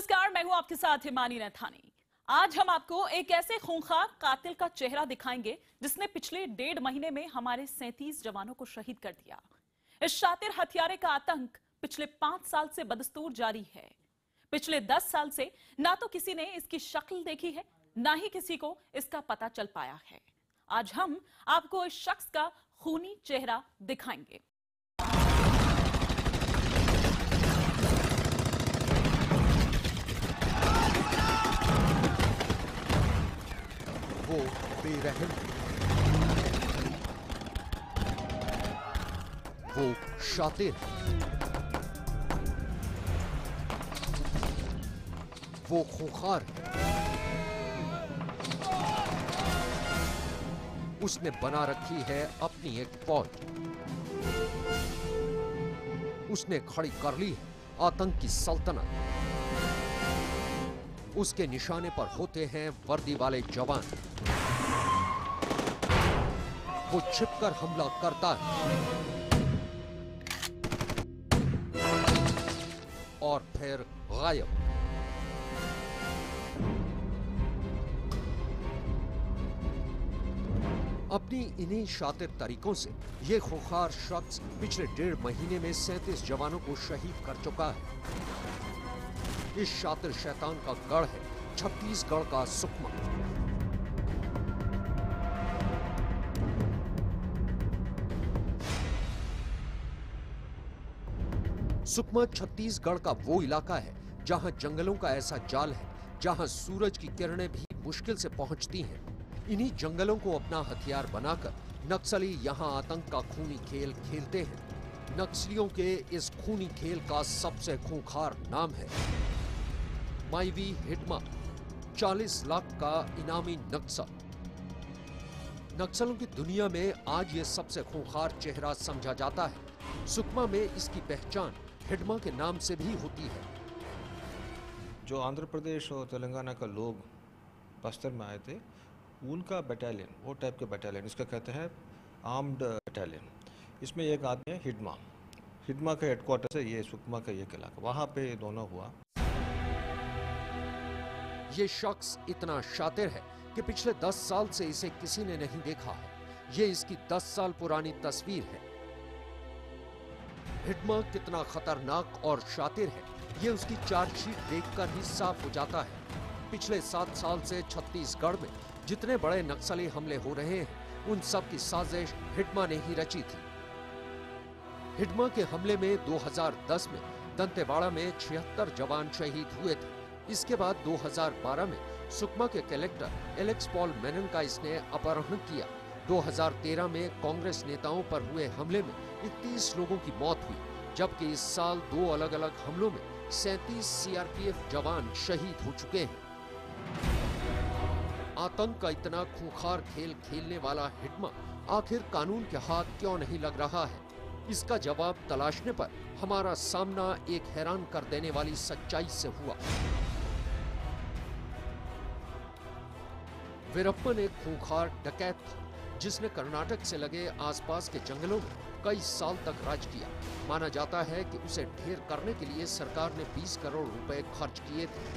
नमस्कार, मैं हूं आपके साथ हिमानी नैथानी। आज हम आपको एक ऐसे खूंखार कातिल का चेहरा दिखाएंगे जिसने पिछले 1.5 महीने में हमारे 37 जवानों को शहीद कर दिया। इस शातिर हत्यारे का आतंक पिछले 5 साल से बदस्तूर जारी है। पिछले 10 साल से ना तो किसी ने इसकी शक्ल देखी है, ना ही किसी को इसका पता चल पाया है। आज हम आपको इस शख्स का खूनी चेहरा दिखाएंगे। वो बेरहम, वो शातिर, वो खूंखार। उसने बना रखी है अपनी एक फौज। उसने खड़ी कर ली है आतंक की सल्तनत। उसके निशाने पर होते हैं वर्दी वाले जवान। वो छिपकर हमला करता है और फिर गायब। अपनी इन्हीं शातिर तरीकों से ये खूंखार शख्स पिछले 1.5 महीने में 37 जवानों को शहीद कर चुका है। इस शातिर शैतान का गढ़ है छत्तीसगढ़ का सुकमा। सुकमा छत्तीसगढ़ का वो इलाका है जहां जंगलों का ऐसा जाल है जहां सूरज की किरणें भी मुश्किल से पहुंचती हैं। इन्हीं जंगलों को अपना हथियार बनाकर नक्सली यहां आतंक का खूनी खेल खेलते हैं। नक्सलियों के इस खूनी खेल का सबसे खूंखार नाम है माइवी हिडमा। 40 लाख का इनामी नक्सल। नक्सलों की दुनिया में आज ये सबसे खूंखार चेहरा समझा जाता है। सुकमा में इसकी पहचान हिडमा के नाम से भी होती है। जो आंध्र प्रदेश और तेलंगाना का लोग बस्तर में आए थे, उनका बटालियन, वो टाइप के बटालियन, इसका कहते हैं आर्म्ड बटालियन। इसमें एक आदमी है हिडमा। हिडमा का हेडक्वार्टर है ये सुकमा का एक इलाका, वहाँ पे दोनों हुआ। ये शख्स इतना शातिर है कि पिछले 10 साल से इसे किसी ने नहीं देखा है। ये इसकी 10 साल पुरानी तस्वीर है। हिडमा कितना खतरनाक और शातिर है, ये उसकी चार्जशीट देखकर ही साफ हो जाता है। पिछले 7 साल से छत्तीसगढ़ में जितने बड़े नक्सली हमले हो रहे हैं, उन सब की साजिश हिडमा ने ही रची थी। हिडमा के हमले में 2010 में दंतेवाड़ा में 76 जवान शहीद हुए थे। इसके बाद 2012 में सुकमा के कलेक्टर एलेक्स पॉल मेनन का इसने अपहरण किया। 2013 में कांग्रेस नेताओं पर हुए हमले में 31 लोगों की मौत हुई, जबकि इस साल 2 अलग-अलग हमलों में 37 सीआरपीएफ जवान शहीद हो चुके हैं। आतंक का इतना खूंखार खेल खेलने वाला हिडमा आखिर कानून के हाथ क्यों नहीं लग रहा है? इसका जवाब तलाशने पर हमारा सामना एक हैरान कर देने वाली सच्चाई से हुआ। वीरप्पन एक खूंखार डकैत था जिसने कर्नाटक से लगे आसपास के जंगलों में कई साल तक राज किया। माना जाता है कि उसे ढेर करने के लिए सरकार ने 20 करोड़ रुपए खर्च किए थे।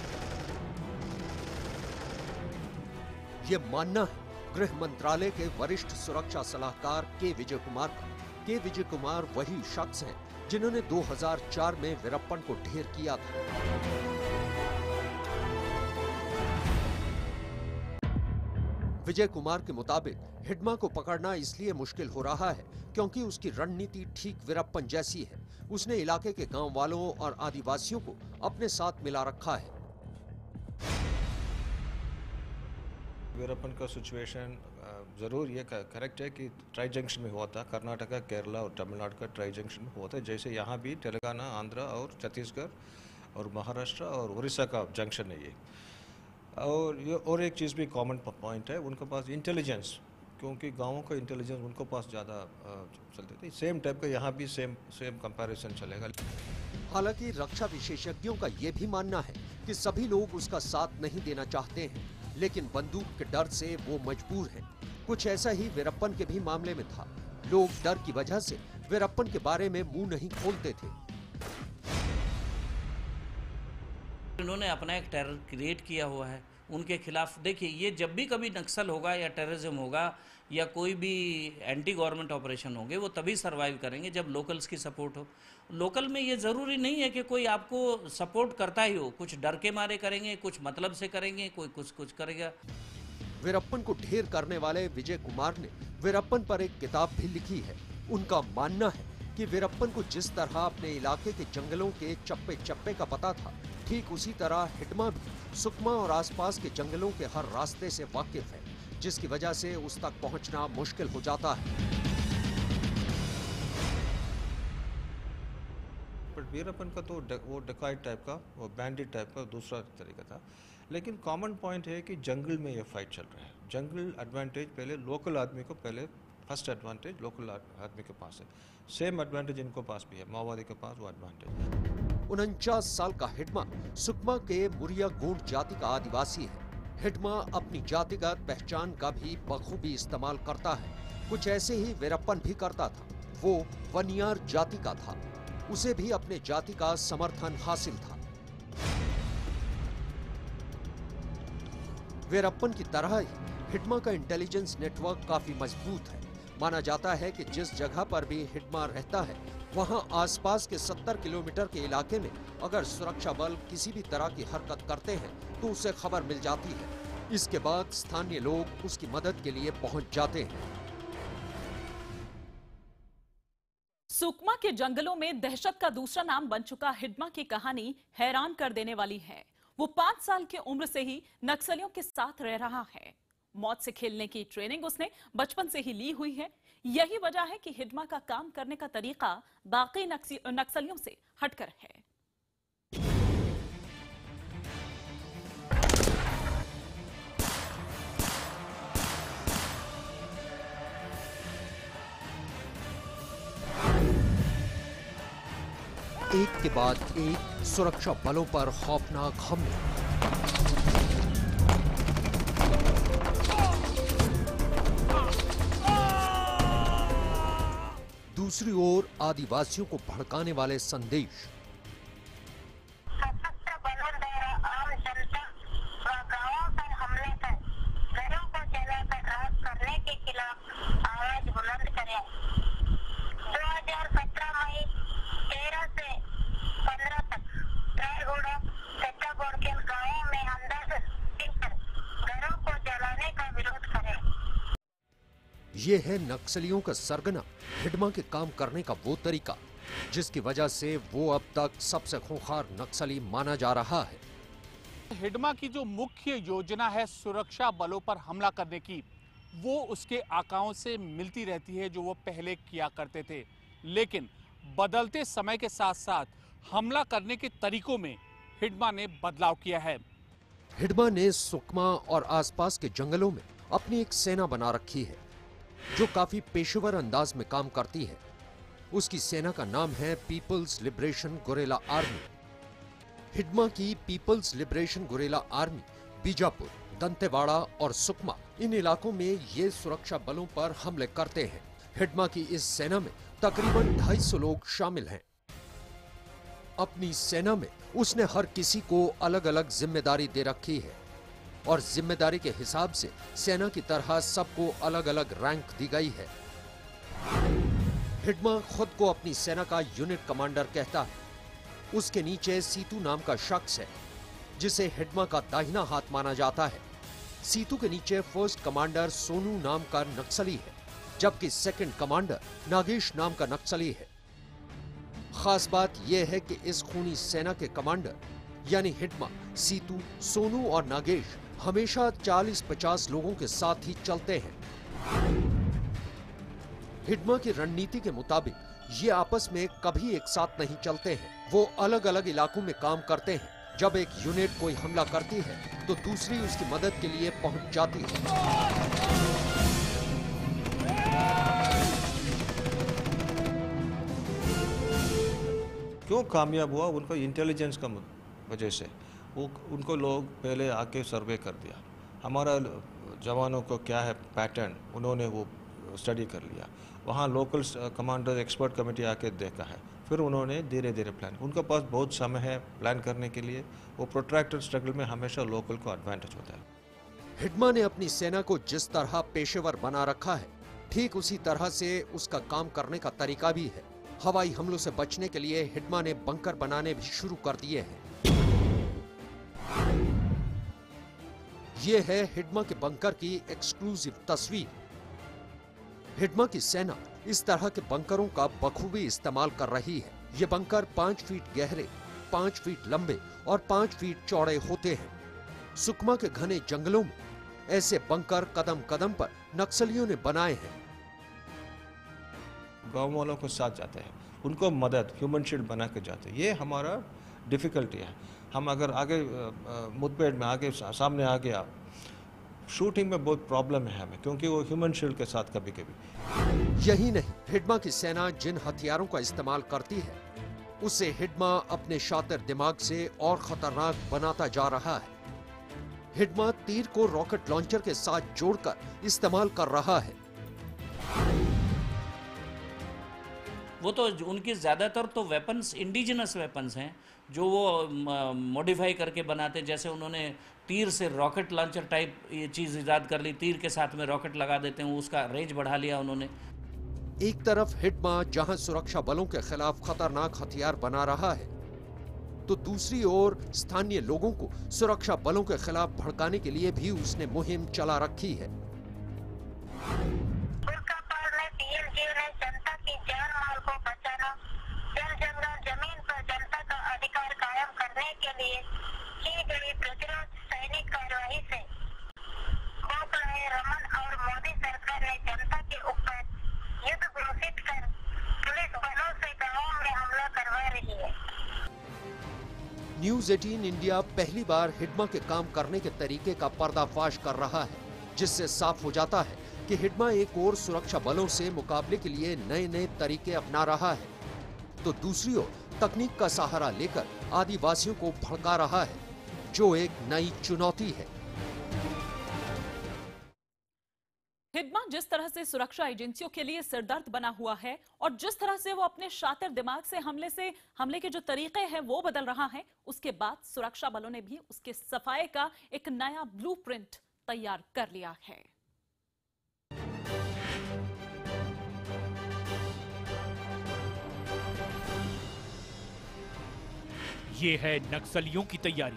ये मानना है गृह मंत्रालय के वरिष्ठ सुरक्षा सलाहकार के विजय कुमार का। के विजय कुमार वही शख्स हैं जिन्होंने 2004 में वीरप्पन को ढेर किया था। विजय कुमार के मुताबिक हिडमा को पकड़ना इसलिए मुश्किल हो रहा है क्योंकि उसकी रणनीति ठीक वीरप्पन जैसी है। उसने इलाके के गांव वालों और आदिवासियों को अपने साथ मिला रखा है। वीरप्पन का सिचुएशन ज़रूर ये करेक्ट है कि ट्राई जंक्शन में हुआ था। कर्नाटका, केरला और तमिलनाडु का ट्राई जंक्शन में हुआ था। जैसे यहाँ भी तेलंगाना, आंध्र और छत्तीसगढ़ और महाराष्ट्र और उड़ीसा का जंक्शन है ये। और एक चीज़ भी कॉमन पॉइंट है, उनके पास इंटेलिजेंस, क्योंकि गाँवों का इंटेलिजेंस उनको पास ज़्यादा चलते थे। सेम टाइप का यहाँ भी सेम कंपैरिजन चलेगा। हालांकि रक्षा विशेषज्ञों का ये भी मानना है कि सभी लोग उसका साथ नहीं देना चाहते हैं, लेकिन बंदूक के डर से वो मजबूर हैं। कुछ ऐसा ही वीरप्पन के भी मामले में था। लोग डर की वजह से वीरप्पन के बारे में मुंह नहीं खोलते थे। इन्होंने अपना एक टेरर क्रिएट किया हुआ है। उनके खिलाफ देखिए, ये जब भी कभी नक्सल होगा या टेररिज्म होगा या कोई भी एंटी गवर्नमेंट ऑपरेशन होंगे, वो तभी सर्वाइव करेंगे जब लोकल्स की सपोर्ट हो। लोकल में ये ज़रूरी नहीं है कि कोई आपको सपोर्ट करता ही हो, कुछ डर के मारे करेंगे, कुछ मतलब से करेंगे, कोई कुछ करेगा। वीरप्पन को ढेर करने वाले विजय कुमार ने वीरप्पन पर एक किताब भी लिखी है। उनका मानना है कि वीरप्पन को जिस तरह अपने इलाके के जंगलों के चप्पे चप्पे का पता था, ठीक उसी तरह हिडमा भी सुकमा और आसपास के जंगलों के हर रास्ते से वाकिफ है, जिसकी वजह से उस तक पहुंचना मुश्किल हो जाता है। बट वीरप्पन का तो वो डकैत टाइप का, वो बैंडिट टाइप का दूसरा तरीका था। लेकिन कॉमन पॉइंट है कि जंगल में ये फाइट चल रहा है। जंगल एडवांटेज पहले लोकल आदमी को, पहले फर्स्ट एडवांटेज लोकल आदमी के पास है। सेम एडवांटेज इनको पास भी है, माओवादी के पास वो एडवांटेज। 49 साल का हिडमा सुकमा के मुरिया गोंड जाति का आदिवासी है। हिडमा अपनी जातिगत पहचान का भी बखूबी इस्तेमाल करता है। कुछ ऐसे ही वीरप्पन भी करता था। वो वनियार जाति का था, उसे भी अपने जाति का समर्थन हासिल था। वीरप्पन की तरह ही हिडमा का इंटेलिजेंस नेटवर्क काफी मजबूत है। माना जाता है कि जिस जगह पर भी हिडमा रहता है, वहां आसपास के 70 किलोमीटर के इलाके में अगर सुरक्षा बल किसी भी तरह की हरकत करते हैं तो उसे खबर मिल जाती है। इसके बाद स्थानीय लोग उसकी मदद के लिए पहुंच जाते हैं। सुकमा के जंगलों में दहशत का दूसरा नाम बन चुका हिडमा की कहानी हैरान कर देने वाली है। वो 5 साल की उम्र से ही नक्सलियों के साथ रह रहा है। मौत से खेलने की ट्रेनिंग उसने बचपन से ही ली हुई है। यही वजह है कि हिडमा का काम करने का तरीका बाकी नक्सलियों से हटकर है। एक के बाद एक सुरक्षा बलों पर खौफनाक हमले। दूसरी ओर आदिवासियों को भड़काने वाले संदेश। सशस्त्र बलों द्वारा आम जनता व गांवों पर हमले कर घरों को जलाकर राख करने के खिलाफ आवाज बुलंद करें। 2017 मई 13 से 15 तक रायगुड़ा पेट्टागोड़ के गांवों में अंदाज घरों को जलाने का विरोध करें। ये है नक्सलियों का सरगना, हिडमा के काम करने का वो तरीका जिसकी वजह से वो अब तक सबसे खूंखार नक्सली माना जा रहा है। हिडमा की जो मुख्य योजना है सुरक्षा बलों पर हमला करने की, वो उसके आकाओं से मिलती रहती है जो वो पहले किया करते थे। लेकिन बदलते समय के साथ साथ हमला करने के तरीकों में हिडमा ने बदलाव किया है। हिडमा ने सुकमा और आसपास के जंगलों में अपनी एक सेना बना रखी है जो काफी पेशेवर अंदाज में काम करती है। उसकी सेना का नाम है people's liberation guerrilla army. Hidma की people's liberation guerrilla army Bijapur, Dantewada और सुकमा, इन इलाकों में ये सुरक्षा बलों पर हमले करते हैं। हिडमा की इस सेना में तकरीबन 250 लोग शामिल हैं। अपनी सेना में उसने हर किसी को अलग अलग जिम्मेदारी दे रखी है और जिम्मेदारी के हिसाब से सेना की तरह सबको अलग अलग रैंक दी गई है। हिडमा खुद को अपनी सेना का यूनिट कमांडर कहता है। उसके नीचे सीतू नाम का शख्स है जिसे हिडमा का दाहिना हाथ माना जाता है। सीतू के नीचे फर्स्ट कमांडर सोनू नाम का नक्सली है, जबकि सेकंड कमांडर नागेश नाम का नक्सली है। खास बात यह है कि इस खूनी सेना के कमांडर यानी हिडमा, सीतू, सोनू और नागेश हमेशा 40-50 लोगों के साथ ही चलते हैं। हिडमा की रणनीति के मुताबिक ये आपस में कभी एक साथ नहीं चलते हैं। वो अलग अलग इलाकों में काम करते हैं। जब एक यूनिट कोई हमला करती है तो दूसरी उसकी मदद के लिए पहुंच जाती है। क्यों कामयाब हुआ? उनको इंटेलिजेंस का वजह से वो उनको लोग पहले आके सर्वे कर दिया। हमारा जवानों को क्या है पैटर्न, उन्होंने वो स्टडी कर लिया। वहाँ लोकल कमांडर एक्सपर्ट कमेटी आके देखा है। फिर उन्होंने धीरे धीरे प्लान, उनके पास बहुत समय है प्लान करने के लिए। वो प्रोट्रैक्टेड स्ट्रगल में हमेशा लोकल को एडवांटेज होता है। हिडमा ने अपनी सेना को जिस तरह पेशेवर बना रखा है, ठीक उसी तरह से उसका काम करने का तरीका भी है। हवाई हमलों से बचने के लिए हिडमा ने बंकर बनाने भी शुरू कर दिए हैं। ये है हिडमा के बंकर की एक्सक्लूसिव तस्वीर। हिडमा की सेना इस तरह के बंकरों का बखूबी इस्तेमाल कर रही है। ये बंकर 5 फीट गहरे, 5 फीट लंबे और 5 फीट चौड़े होते हैं। सुकमा के घने जंगलों में ऐसे बंकर कदम कदम पर नक्सलियों ने बनाए हैं। गांव वालों के साथ जाते हैं, उनको मदद ह्यूमन शील्ड बना के जाते हैं। ये हमारा डिफ़िकल्टी है। हम अगर आगे मुठभेड़ में आगे सामने आ गया, शूटिंग में बहुत प्रॉब्लम है हमें, क्योंकि वो ह्यूमन शील्ड के साथ कभी कभी। यही नहीं, हिडमा की सेना जिन हथियारों का इस्तेमाल करती है उसे हिडमा अपने शातिर दिमाग से और खतरनाक बनाता जा रहा है। हिडमा तीर को रॉकेट लॉन्चर के साथ जोड़कर इस्तेमाल कर रहा है। वो तो उनकी ज़्यादातर तो वेपन्स इंडिजिनस वेपन्स हैं जो वो मॉडिफाई करके बनाते। जैसे उन्होंने तीर से रॉकेट लॉन्चर टाइप ये चीज़ ईजाद कर ली, तीर के साथ में रॉकेट लगा देते हैं, उसका रेंज बढ़ा लिया उन्होंने। एक तरफ हिडमा जहां सुरक्षा बलों के खिलाफ खतरनाक हथियार बना रहा है, तो दूसरी ओर स्थानीय लोगों को सुरक्षा बलों के खिलाफ भड़काने के लिए भी उसने मुहिम चला रखी है। जनता की जान माल को बचाना, जल जंगल जमीन पर जनता का अधिकार कायम करने के लिए की गई प्रतिरोध सैनिक कार्रवाई से खोखलाए रमन और मोदी सरकार ने जनता के ऊपर युद्ध घोषित कर पुलिस बलों से गांवों में हमला करवा रही है। न्यूज़ 18 इंडिया पहली बार हिडमा के काम करने के तरीके का पर्दाफाश कर रहा है, जिससे साफ हो जाता है कि हिडमा एक और सुरक्षा बलों से मुकाबले के लिए नए नए तरीके अपना रहा है, तो दूसरी ओर तकनीक का सहारा लेकर आदिवासियों को भड़का रहा है, जो एक नई चुनौती है। हिडमा जिस तरह से सुरक्षा एजेंसियों के लिए सिरदर्द बना हुआ है और जिस तरह से वो अपने शातिर दिमाग से हमले के जो तरीके हैं वो बदल रहा है, उसके बाद सुरक्षा बलों ने भी उसके सफाये का एक नया ब्लूप्रिंट तैयार कर लिया है। ये है नक्सलियों की तैयारी,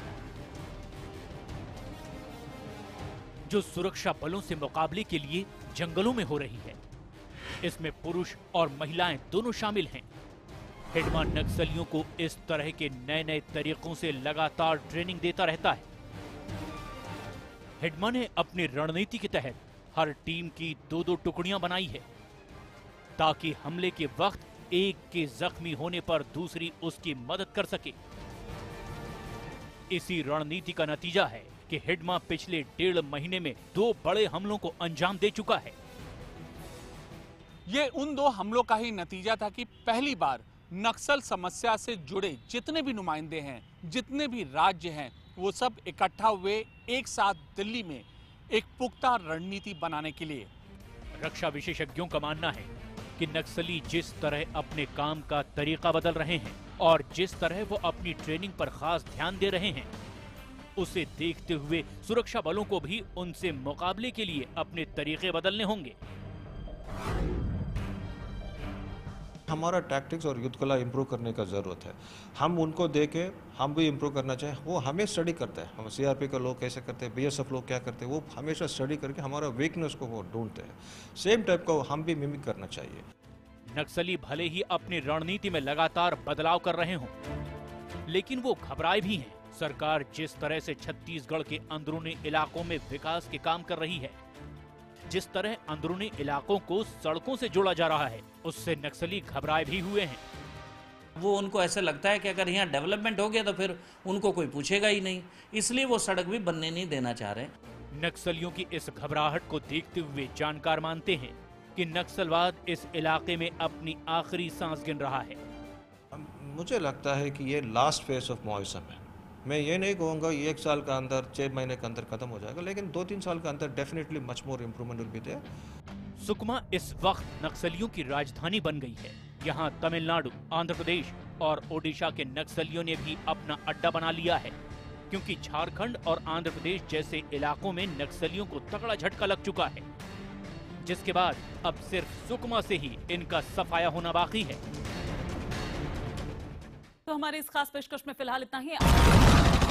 जो सुरक्षा बलों से मुकाबले के लिए जंगलों में हो रही है। इसमें पुरुष और महिलाएं दोनों शामिल हैं। हिडमा नक्सलियों को इस तरह के नए नए तरीकों से लगातार ट्रेनिंग देता रहता है। हिडमा ने अपनी रणनीति के तहत हर टीम की 2-2 टुकड़ियां बनाई है, ताकि हमले के वक्त एक के जख्मी होने पर दूसरी उसकी मदद कर सके। इसी रणनीति का नतीजा है कि हिडमा पिछले 1.5 महीने में 2 बड़े हमलों को अंजाम दे चुका है। ये उन 2 हमलों का ही नतीजा था कि पहली बार नक्सल समस्या से जुड़े जितने भी नुमाइंदे हैं, जितने भी राज्य हैं, वो सब इकट्ठा हुए एक साथ दिल्ली में एक पुख्ता रणनीति बनाने के लिए। रक्षा विशेषज्ञों का मानना है कि नक्सली जिस तरह अपने काम का तरीका बदल रहे हैं और जिस तरह वो अपनी ट्रेनिंग पर खास ध्यान दे रहे हैं, उसे देखते हुए सुरक्षा बलों को भी उनसे मुकाबले के लिए अपने तरीके बदलने होंगे। हमारा टैक्टिक्स और युद्ध कला इंप्रूव करने का ज़रूरत है। हम उनको देके हम भी इंप्रूव करना चाहें, वो हमें स्टडी करते हैं। हम सीआरपी का लोग कैसे करते हैं, बीएसएफ लोग क्या करते हैं, वो हमेशा स्टडी करके हमारा वीकनेस को वो ढूंढते हैं। सेम टाइप का हम भी मिमिक करना चाहिए। नक्सली भले ही अपनी रणनीति में लगातार बदलाव कर रहे हों, लेकिन वो घबराए भी हैं। सरकार जिस तरह से छत्तीसगढ़ के अंदरूनी इलाकों में विकास के काम कर रही है, जिस तरह अंदरूनी इलाकों को सड़कों से जोड़ा जा रहा है, उससे नक्सली घबराए भी हुए हैं। वो उनको ऐसा लगता है कि अगर यहाँ डेवलपमेंट हो गया तो फिर उनको कोई पूछेगा ही नहीं, इसलिए वो सड़क भी बनने नहीं देना चाह रहे। नक्सलियों की इस घबराहट को देखते हुए जानकार मानते हैं कि नक्सलवाद इस इलाके में अपनी आखिरी सांस गिन रहा है। मुझे लगता है कि ये लास्ट फेज ऑफ मॉइसम है। मैं ये नहीं कहूँगा 1 साल का अंदर 6 महीने के अंदर खत्म हो जाएगा, लेकिन 2-3 साल के अंदर definitely much more improvement will be there. Sukma इस वक्त नक्सलियों की राजधानी बन गई है। यहाँ तमिलनाडु, आंध्र प्रदेश और ओडिशा के नक्सलियों ने भी अपना अड्डा बना लिया है, क्योंकि झारखंड और आंध्र प्रदेश जैसे इलाकों में नक्सलियों को तगड़ा झटका लग चुका है, जिसके बाद अब सिर्फ सुकमा से ही इनका सफाया होना बाकी है। तो हमारी इस खास पेशकश में फिलहाल इतना ही।